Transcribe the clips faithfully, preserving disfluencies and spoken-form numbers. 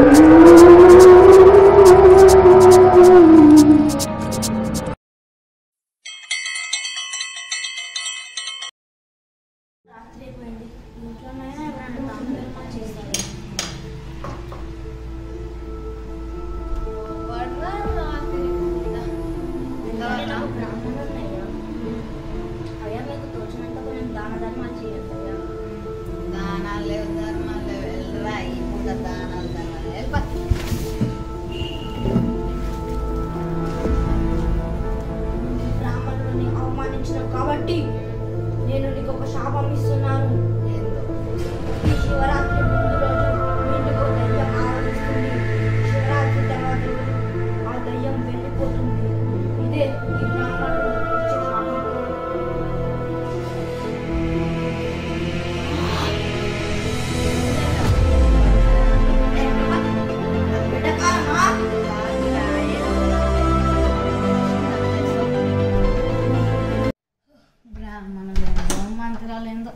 కాబట్టి నేను నీకు ఒక శాపం ఇస్తున్నాను. ఈ శివరాత్రి ముందు రోజు మీ ఇంటికి దయ్యం ఆవరిస్తుంది. శివరాత్రి తర్వాత ఆ దయ్యం వెళ్ళిపోతుంది. ఇదే ఈ బ్రాహ్మణుడు ఇచ్చే శాపం. మంత్రాలేందో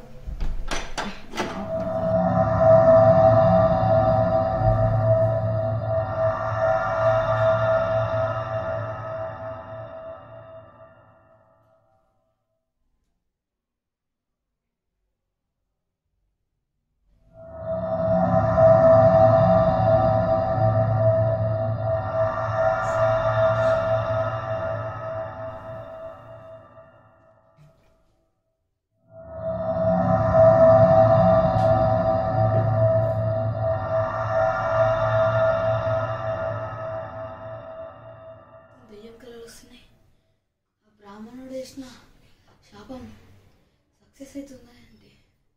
బ్రాహ్మణుడు వేసిన శాపం సక్సెస్ అవుతుందా అండి?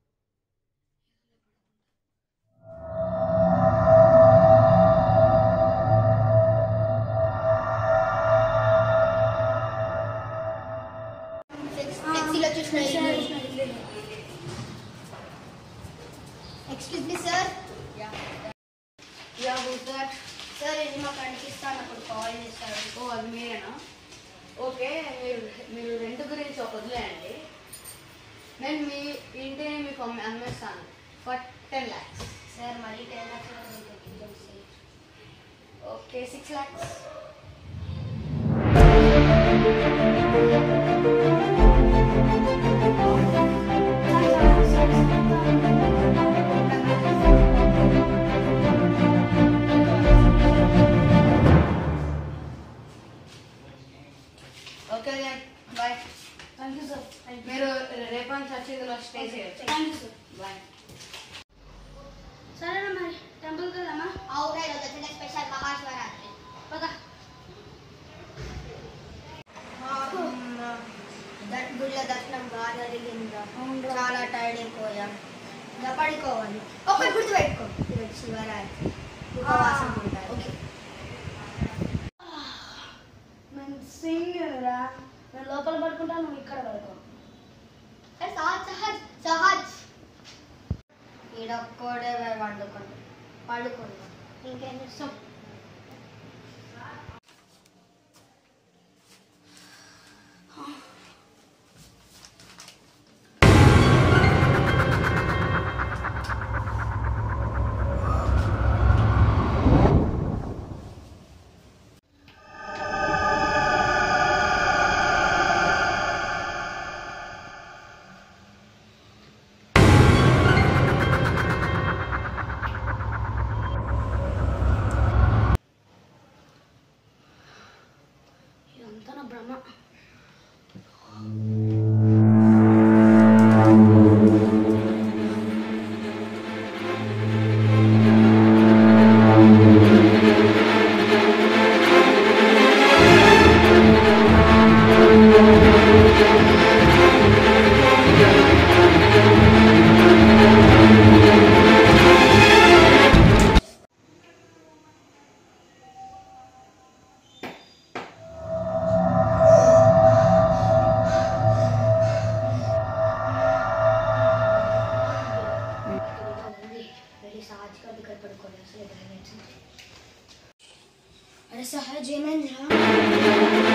Excuse me sir. Yeah who's that? Sir ఇది మా ఫ్రెండ్కి ఇస్తాను, అప్పుడు కాల్ చేశారు. ఓ అది మీరేనా? ఓకే, మీరు మీరు రెంట్ గురించి ఒక వదిలేయండి. నేను మీ ఇంటిని మీకు అమ్మే అమ్మేస్తాను ఫర్ టెన్ ల్యాక్స్. సార్ మరీ ten lakhs. Okay, six lakhs. Okay bye. Thank you sir. మీరు రేపటి చర్చిలో స్టే చేయొచ్చు. Thank you sir. బాయ్. సరేనా మరి టెంపుల్కి వెళ్దామా? అవునా, ఈరోజు వచ్చిన స్పెషల్ మహాశివరాత్రి. పదా గుళ్ళ దర్శనం బాగా జరిగిందా? చాలా టైర్డ్ అయిపోయాం. ఇంకా పడుకోవాలి. ఒకటి గుర్తు పెట్టుకో, ఈరోజు శివరాత్రి ఉపవాసం ఉంటారు. ఓకే నేను సింగిల్రా, నేను లోపల పడుకుంటా, నువ్వు ఇక్కడ పడుకో. సహజ్ సహజ్ సహజ్ ఈడొక్కడే వండుకోండి పడుకోండి. ఇంకేం చేస్తాం? ఇదంతా నా భ్రమ. అరే సహజ్ ఏమైందిరా?